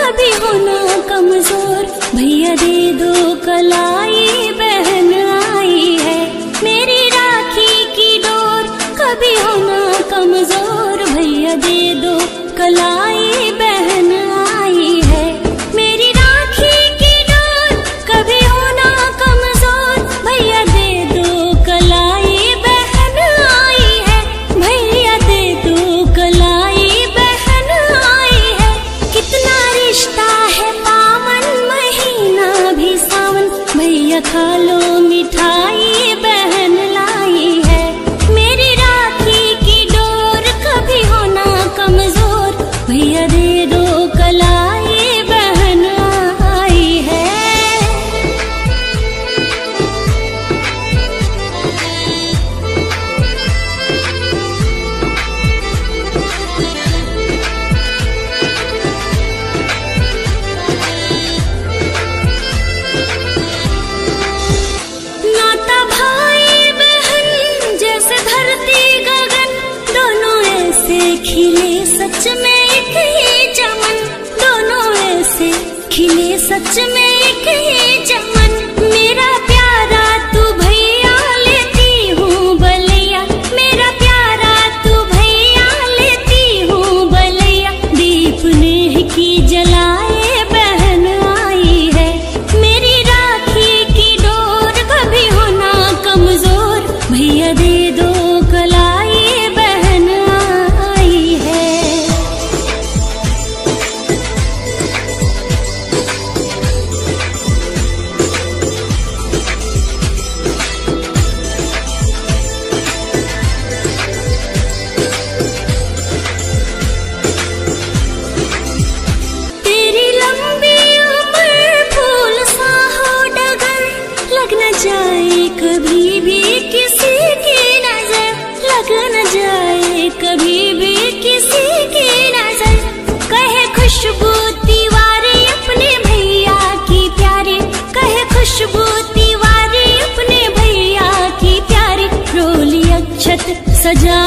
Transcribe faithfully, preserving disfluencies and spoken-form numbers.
कभी होना कमजोर, भैया दे दो कलाई बहन आई है। मेरी राखी की डोर कभी होना कमजोर, भैया दे दो कलाई बहन आई है। मेरी राखी की डोर कभी होना कमजोर, भैया दे दो कलाई बहन आई है। भैया दे दो कलाई बहन आई है। कितना रिश्ता है पावन, महीना भी सावन, भैया खा लो मिठाई बहन लाई है। मेरी राखी की डोर कभी होना कमजोर, भैया दे दो कलाई बहन आई है। नाता भाई बहन जैसे धरती गगन, दोनों ऐसे खिले सच में एक ही चमन, दोनों ऐसे खिले सच में एक ही चमन। मेरा प्यारा तू भैया लेती हूँ बलैया, मेरा प्यारा तू भैया लेती हूँ बलैया। दीप नेह की जलाए बहन आई है। मेरी राखी की डोर कभी होना कमजोर, भैया दे दो कलाई बहन आई है। तेरी लंबी उम्र फूल सा हो डगर, लग न जाए कभी भी किसी की नजर, लग न जाए कभी भी किसी की नजर। कहे खुशबू तिवारी अपने भैया की प्यारी, कहे खुशबू तिवारी अपने भैया की प्यारी। रोली अक्षत सजा